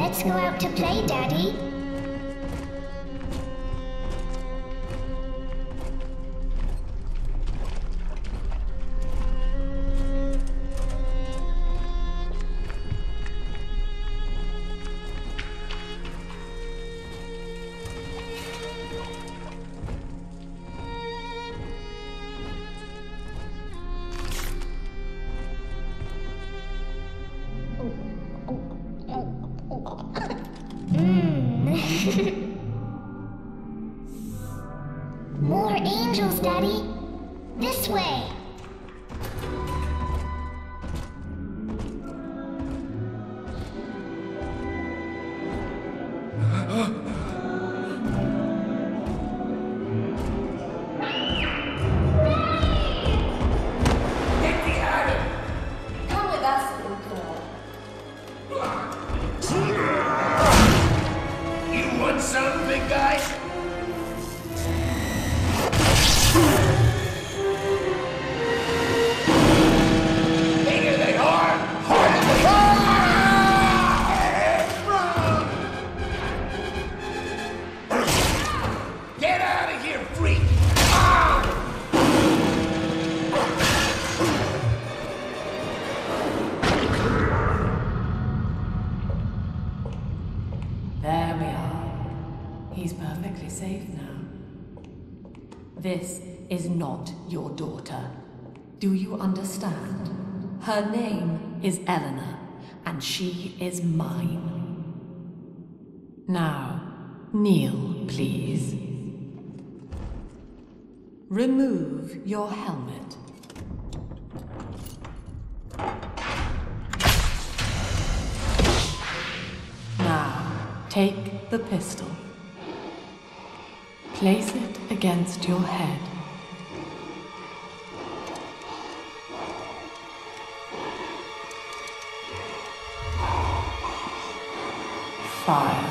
Let's go out to play, Daddy. More angels, Daddy. This way. There we are. He's perfectly safe now. This is not your daughter. Do you understand? Her name is Eleanor, and she is mine. Now, kneel, please. Remove your helmet. Now, take the pistol. Place it against your head. Fire.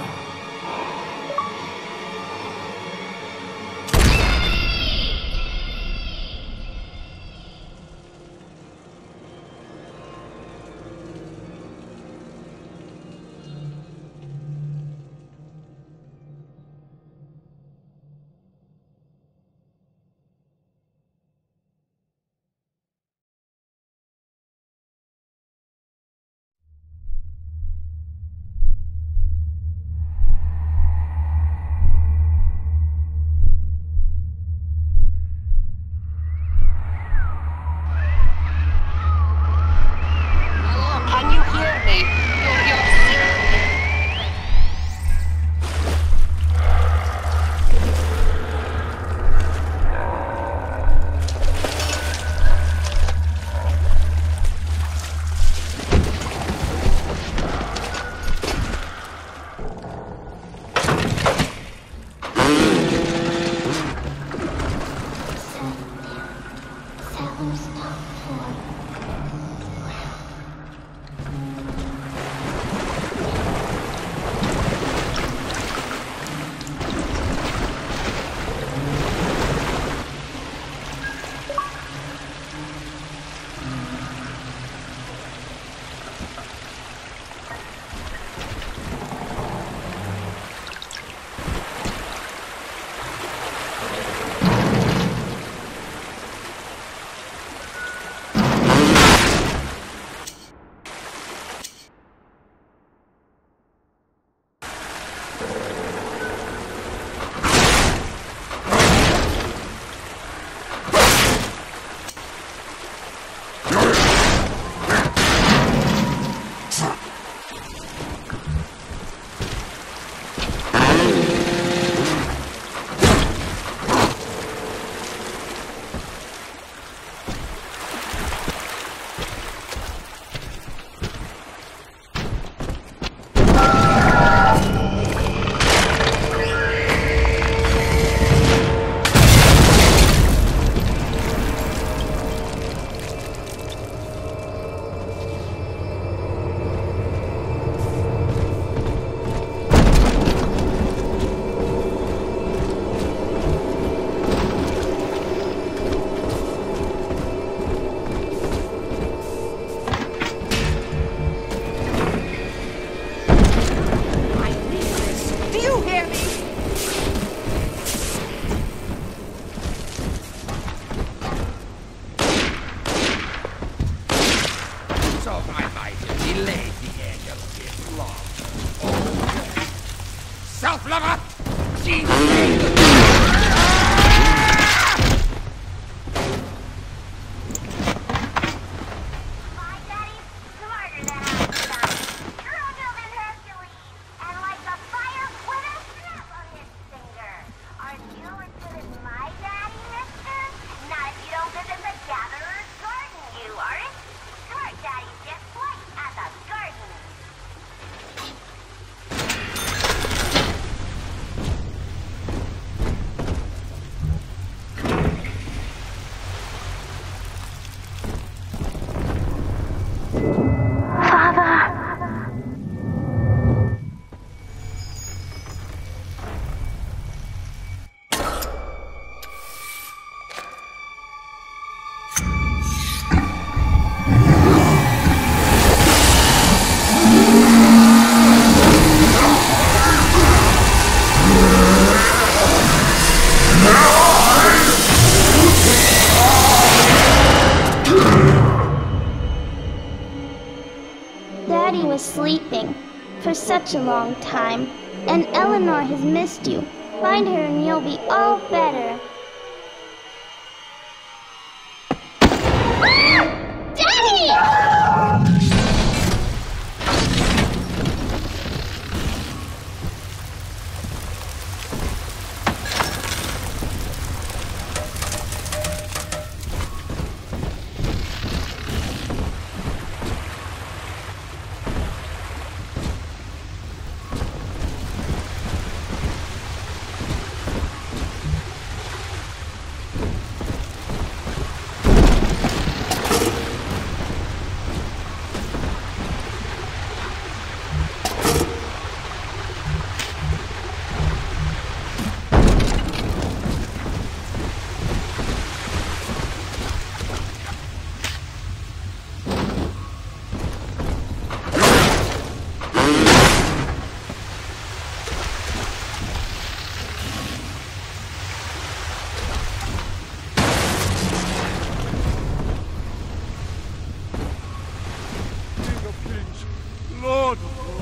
Lay the edge a bit longer. Self-lover! My daddy's smarter than I thought. Stronger than Hercules. And like a fire with a snap on his finger. Are you as good as my daddy, mister? Not if you don't visit the Gatherer's Garden, you aren't. Smart daddies get flight at the garden. Daddy was sleeping for such a long time, and Eleanor has missed you. Find her and you'll be all better. Daddy! Lord!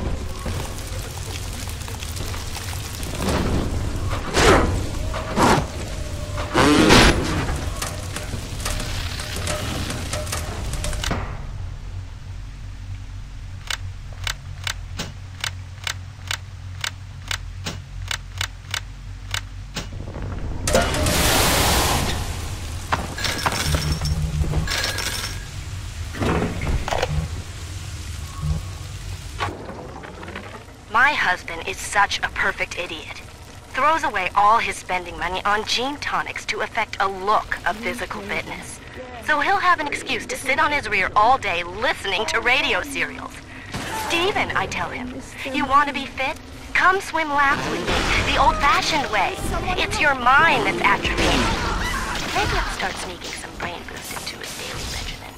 My husband is such a perfect idiot. Throws away all his spending money on gene tonics to affect a look of physical fitness. So he'll have an excuse to sit on his rear all day listening to radio serials. Steven, I tell him, you want to be fit? Come swim laps with me, the old-fashioned way. It's your mind that's atrophying. Maybe I'll start sneaking some brain boost into his daily regimen.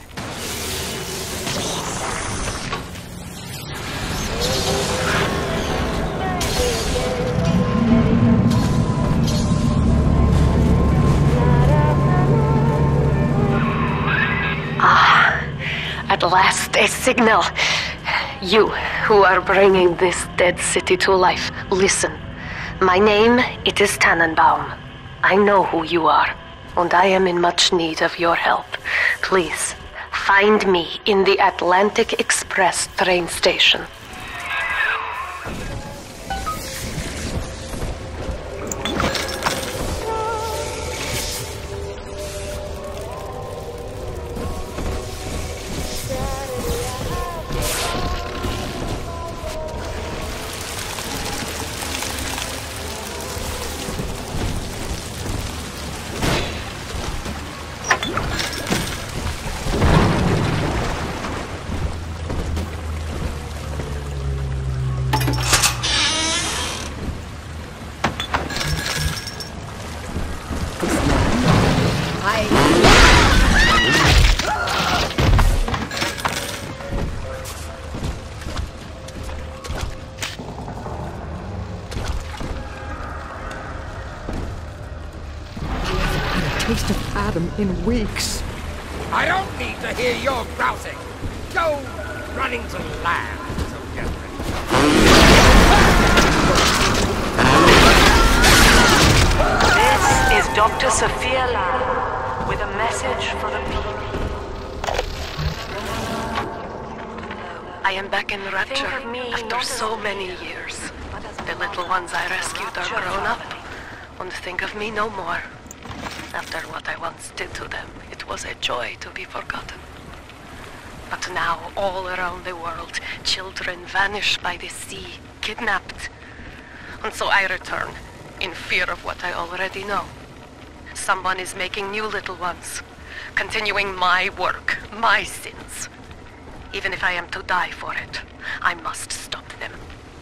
At last, a signal. You, who are bringing this dead city to life, listen. My name, it is Tannenbaum. I know who you are, and I am in much need of your help. Please, find me in the Atlantic Express train station. Taste of Adam in weeks. I don't need to hear your grousing. Go running to land, so get ready. This is Dr. Sophia Lamb with a message for the people. I am back in Rapture after so many years. The little ones I rescued are grown up, and think of me no more. After what I once did to them, it was a joy to be forgotten. But now, all around the world, children vanish by the sea, kidnapped. And so I return, in fear of what I already know. Someone is making new little ones, continuing my work, my sins. Even if I am to die for it, I must stop them.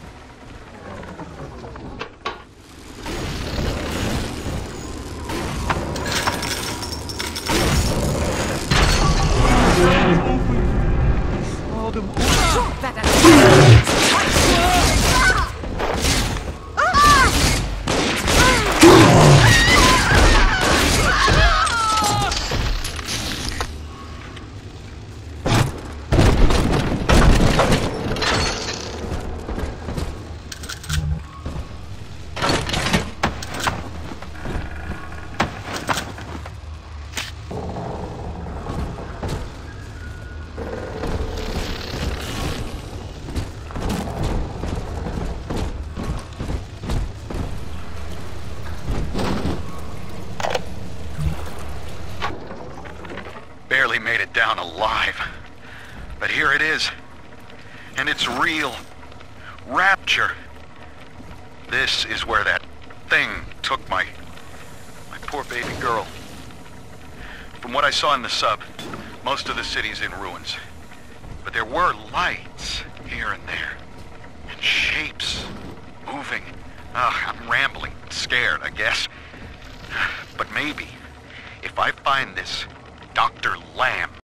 Barely made it down alive. But here it is. And it's real. Rapture. This is where that thing took my poor baby girl. From what I saw in the sub, most of the city's in ruins. But there were lights here and there. And shapes moving. I'm rambling, scared, I guess. But maybe, if I find this Dr. Lamb